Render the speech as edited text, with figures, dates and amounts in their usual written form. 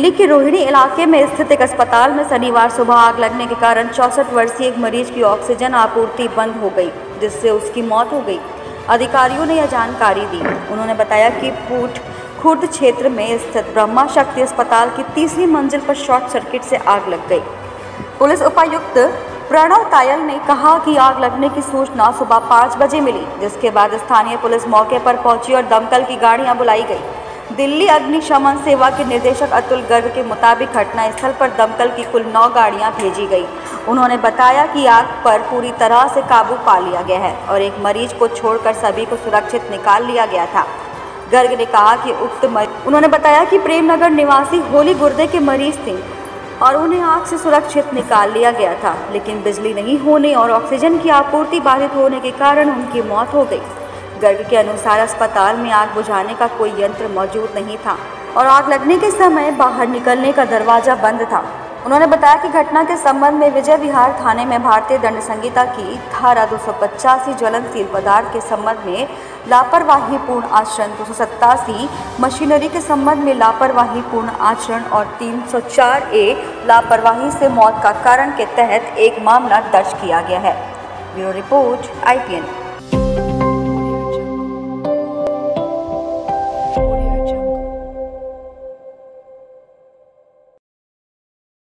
दिल्ली के रोहिणी इलाके में स्थित एक अस्पताल में शनिवार सुबह आग लगने के कारण 64 वर्षीय एक मरीज की ऑक्सीजन आपूर्ति बंद हो गई, जिससे उसकी मौत हो गई। अधिकारियों ने यह जानकारी दी। उन्होंने बताया कि खुर्द क्षेत्र में स्थित ब्रह्मा शक्ति अस्पताल की तीसरी मंजिल पर शॉर्ट सर्किट से आग लग गई। पुलिस उपायुक्त प्रणव तायल ने कहा कि आग लगने की सूचना सुबह 5 बजे मिली, जिसके बाद स्थानीय पुलिस मौके पर पहुंची और दमकल की गाड़ियां बुलाई गई। दिल्ली अग्निशमन सेवा के निदेशक अतुल गर्ग के मुताबिक घटनास्थल पर दमकल की कुल 9 गाड़ियां भेजी गई। उन्होंने बताया कि आग पर पूरी तरह से काबू पा लिया गया है और एक मरीज को छोड़कर सभी को सुरक्षित निकाल लिया गया था। गर्ग ने कहा कि उन्होंने बताया कि प्रेमनगर निवासी होली गुर्दे के मरीज थे और उन्हें आग से सुरक्षित निकाल लिया गया था, लेकिन बिजली नहीं होने और ऑक्सीजन की आपूर्ति बाधित होने के कारण उनकी मौत हो गई। गर्ग के अनुसार अस्पताल में आग बुझाने का कोई यंत्र मौजूद नहीं था और आग लगने के समय बाहर निकलने का दरवाजा बंद था। उन्होंने बताया कि घटना के संबंध में विजय विहार थाने में भारतीय दंड संहिता की धारा 285 ज्वलनशील पदार्थ के संबंध में लापरवाहीपूर्ण आचरण, 287 मशीनरी के संबंध में लापरवाहीपूर्ण आचरण और 304A लापरवाही से मौत का कारण के तहत एक मामला दर्ज किया गया है। Bureau report IPN।